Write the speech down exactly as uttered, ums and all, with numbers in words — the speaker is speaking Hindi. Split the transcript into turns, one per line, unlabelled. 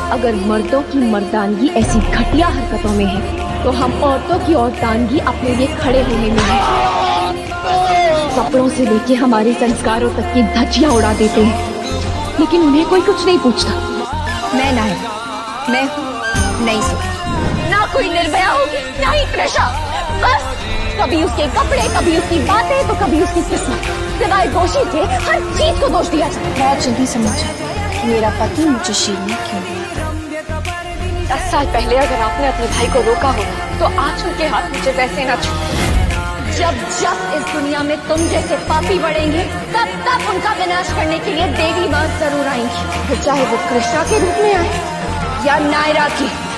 अगर मर्दों की मर्दानगी ऐसी घटिया हरकतों में है तो हम औरतों की औरतानगी अपने लिए खड़े होने में है। कपड़ों से लेके हमारे संस्कारों तक की धज्जियां उड़ा देते हैं, लेकिन उन्हें कोई कुछ नहीं पूछता।
मैं ना मैं नहीं सोचती, ना कोई निर्भया होगी ना ही कृषा। बस कभी उसके कपड़े, कभी उसकी बातें, तो कभी उसकी किस्मत। सिवाय दोषी के हर चीज को दोष दिया जाए।
बहुत जल्दी समझा मेरा पति मुझे छीनने क्यों दिया।
दस साल पहले अगर आपने अपने भाई को रोका होगा तो आज उनके हाथ मुझे वैसे ना छू। जब जब इस दुनिया में तुम जैसे पापी बढ़ेंगे तब तब उनका विनाश करने के लिए देवी माँ जरूर आएंगी, फिर चाहे वो कृष्णा के रूप में आए या नायरा की।